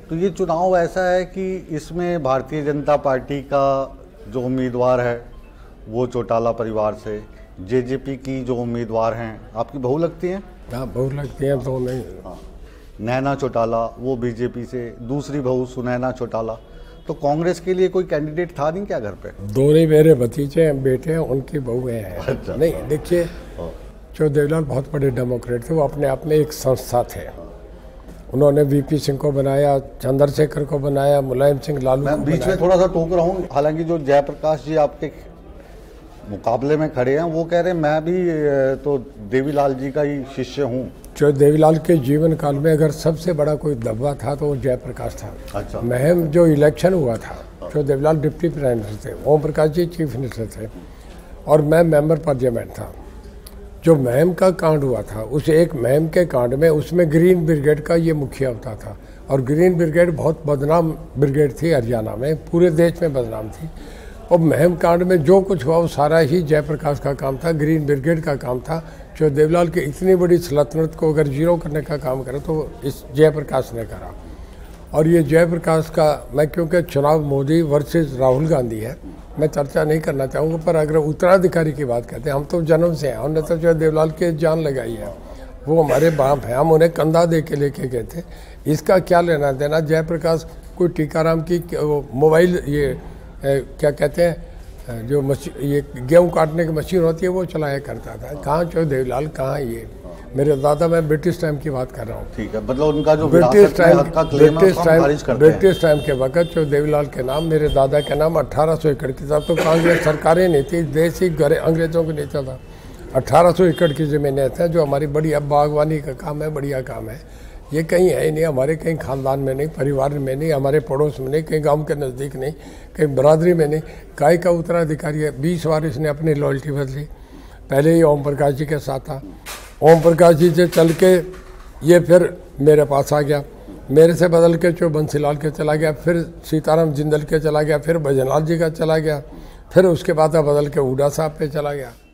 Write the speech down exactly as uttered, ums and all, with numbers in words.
तो ये चुनाव ऐसा है कि इसमें भारतीय जनता पार्टी का जो उम्मीदवार है वो चौटाला परिवार से, जेजेपी की जो उम्मीदवार हैं आपकी बहू लगती हैं? हाँ, बहू लगती हैं तो नहीं। हाँ, नैना चौटाला वो बीजेपी से, दूसरी बहू सुनैना चौटाला। तो कांग्रेस के लिए कोई कैंडिडेट था नहीं क्या घर पे? दोनों मेरे भतीजे हैं, बेटे हैं, उनकी बहुएं हैं। अच्छा। नहीं देखिए, जो देवीलाल बहुत बड़े डेमोक्रेट थे, वो अपने आप में एक संस्था थे। उन्होंने वीपी सिंह को बनाया, चंद्रशेखर को बनाया, मुलायम सिंह लालू मैं बीच में थोड़ा सा टोक रहा हूँ। हालांकि जो जयप्रकाश जी आपके मुकाबले में खड़े हैं वो कह रहे हैं मैं भी तो देवीलाल जी का ही शिष्य हूँ। जो देवीलाल के जीवन काल में अगर सबसे बड़ा कोई दबा था तो वो जयप्रकाश था। अच्छा। महम जो इलेक्शन हुआ था, जो देवीलाल डिप्टी प्राइम मिनिस्टर थे, ओम प्रकाश जी चीफ मिनिस्टर थे और मैं मेंबर पार्लियामेंट था। जो महम का कांड हुआ था, उस एक महम के कांड में उसमें ग्रीन ब्रिगेड का ये मुखिया होता था और ग्रीन ब्रिगेड बहुत बदनाम ब्रिगेड थी हरियाणा में, पूरे देश में बदनाम थी। और महम कांड में जो कुछ हुआ वो सारा ही जयप्रकाश का काम था, ग्रीन ब्रिगेड का काम था। जो देवीलाल की इतनी बड़ी सल्तनत को अगर जीरो करने का काम करा तो इस जयप्रकाश ने करा। और ये जयप्रकाश का, मैं क्योंकि चुनाव मोदी वर्सेस राहुल गांधी है, मैं चर्चा नहीं करना चाहूँगा, पर अगर उत्तराधिकारी की बात करते हैं, हम तो जन्म से हैं, हमने तो जो देवीलाल की जान लगाई है, वो हमारे बाप हैं, हम उन्हें कंधा दे के लेके गए थे। इसका क्या लेना देना? जयप्रकाश कोई टीकाराम की मोबाइल ये ए, क्या कहते हैं जो मशीन, ये गेहूँ काटने की मशीन होती है, वो चलाया करता था। कहाँ जो देवीलाल, कहाँ ये मेरे दादा, मैं ब्रिटिश टाइम की बात कर रहा हूँ। ठीक है, मतलब उनका जो British time British time British time के वक्त जो देवीलाल के नाम, मेरे दादा के नाम अट्ठारह सौ एकड़ की, तब तो कांग्रेस सरकारें नहीं थी, देश ही घरे अंग्रेजों के नीचे था। अट्ठारह सौ एकड़ की ज़मीनें थे जो हमारी बड़ी, अब बागवानी का काम है, बढ़िया काम है। ये कहीं है ही नहीं, हमारे कहीं खानदान में नहीं, परिवार में नहीं, हमारे पड़ोस में नहीं, कहीं गांव के नज़दीक नहीं, कहीं बरादरी में नहीं। काय का उत्तराधिकारी है, बीस बार इसने अपनी लॉयल्टी बदली। पहले ही ओम प्रकाश जी के साथ था, ओम प्रकाश जी से चल के ये फिर मेरे पास आ गया, मेरे से बदल के जो बंसीलाल के चला गया, फिर सीताराम जिंदल के चला गया, फिर भजनलाल जी का चला गया, फिर उसके बाद बदल के हुड्डा साहब पे चला गया।